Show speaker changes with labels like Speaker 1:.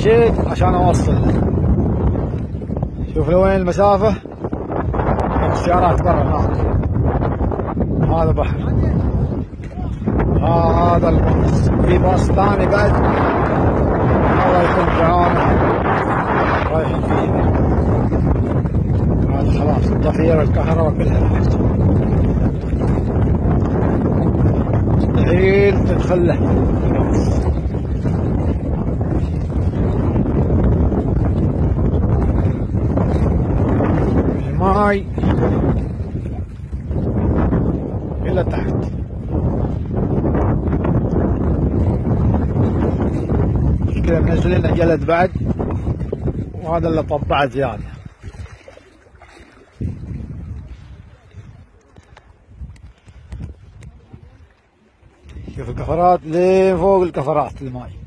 Speaker 1: مشيت عشان اوصل. شوف لوين المسافة، السيارات برا هناك. هذا بحر، هذا الباص، في باص ثاني بعد الله يكون بعونه رايحين فيه. هذا خلاص الضفيرة الكهرباء كلها راحت، مستحيل تدخل له الباص. الماي إلى تحت. كذا منزل لنا جلد بعد، وهذا اللي طبعه زيادة. شوف الكفرات لين فوق الكفرات الماي.